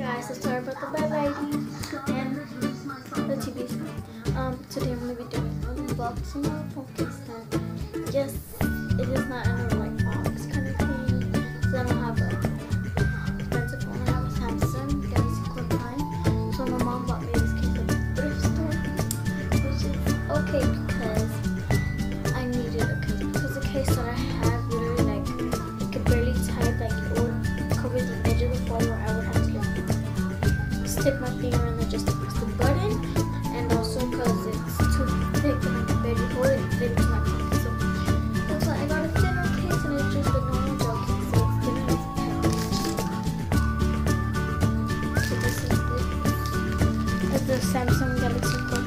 guys, so sorry about the bad lighting and the TV. Today I'm gonna be doing an unboxing of a phone case. And yes, it is not another like box kind of thing. So I don't have a expensive phone. I have a Samsung Galaxy Core 9. So my mom bought me this case at the thrift store, which is okay because I needed a case because the case that I have literally like it could barely type, like it would cover the edge of the phone where I would have to like stick my finger in there just to press the button, and also because it's too thick and I can barely hold it fit into my pocket. So that's why I got a thinner case, and it's just a normal gel case, so it's thinner as a pen. So this is the Samsung Galaxy Core.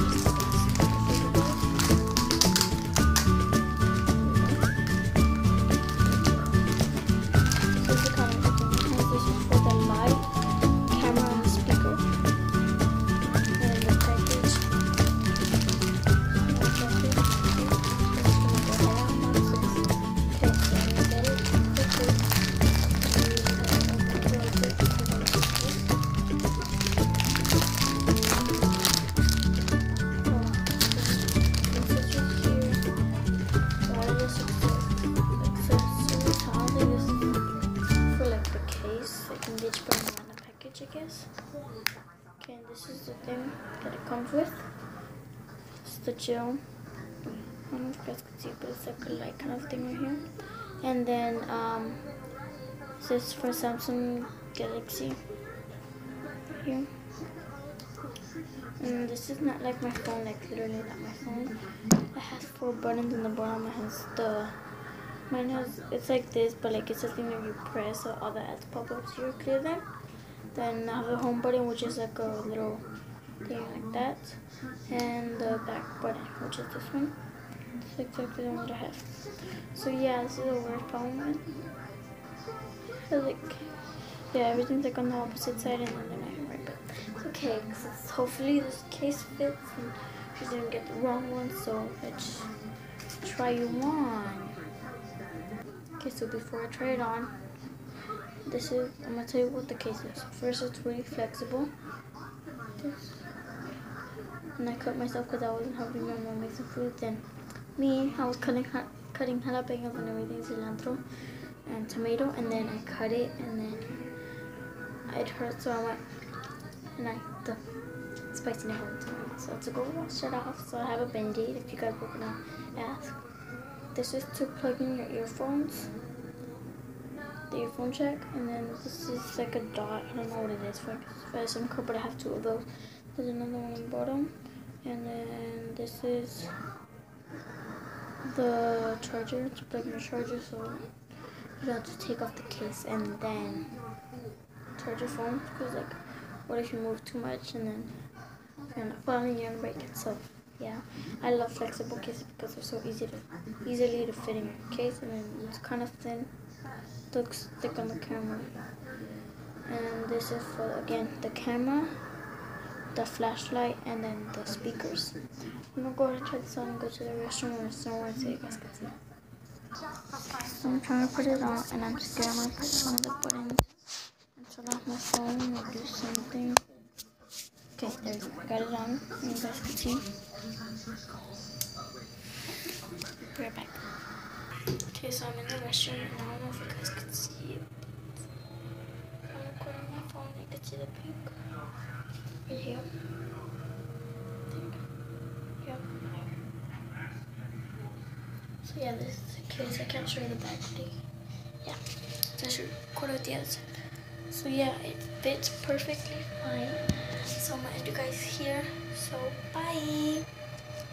I guess. Okay, and this is the thing that it comes with. It's the gel. I don't know if you guys can see it, but it's like a light kind of thing right here. And then this is for Samsung Galaxy here. And this is not like my phone, like literally not my phone. It has 4 buttons, and the bottom mine has, it's like this, but like it's a thing that you press so all the ads pop up so you clear them. Then I have the home button, which is like a little thing like that, and the back button, which is this one. It's exactly the one that I have. So yeah, this is a weird phone one. So like, yeah, everything's like on the opposite side, and then I right, but it's okay because hopefully this case fits and she didn't get the wrong one. So let's try one. Okay, so before I try it on, I'm gonna tell you what the case is. First, it's really flexible. And I cut myself because I wasn't helping my mom make some food. Then I was cutting jalapenos and everything, cilantro and tomato, and then I cut it, and then it hurt, so I went and the spicy never went to me. So to go wash it off, so I have a Band-Aid if you guys were gonna ask. This is to plug in your earphones. The earphone jack, and then this is like a dot. I don't know what it is for some code, but I have 2 of those. There's another one on the bottom, and then this is the charger to plug in your charger. So you have to take off the case and then charge your phone, because like, what if you move too much and then you're gonna break it? So yeah, I love flexible cases because they're so easily to fit in your case, and then it's kind of thin. Looks thick on the camera. And this is for, again, the camera, the flashlight, and then the speakers. I'm gonna go ahead and try this on and go to the restroom or somewhere so you guys can see. So I'm trying to put it on, and I'm scared I'm gonna press one of the buttons and turn off my phone or do something. Okay, there we go. I got it on, and you guys can see. Be right back. Okay, so I'm in the restroom, and I don't know if you guys can see it. I'm recording my phone, you can see the pink right here. Yep. So yeah, this is the case. I can't show you the back today. Yeah, so I should record with the other side. So yeah, it fits perfectly fine. So I'm gonna end you guys here. So bye.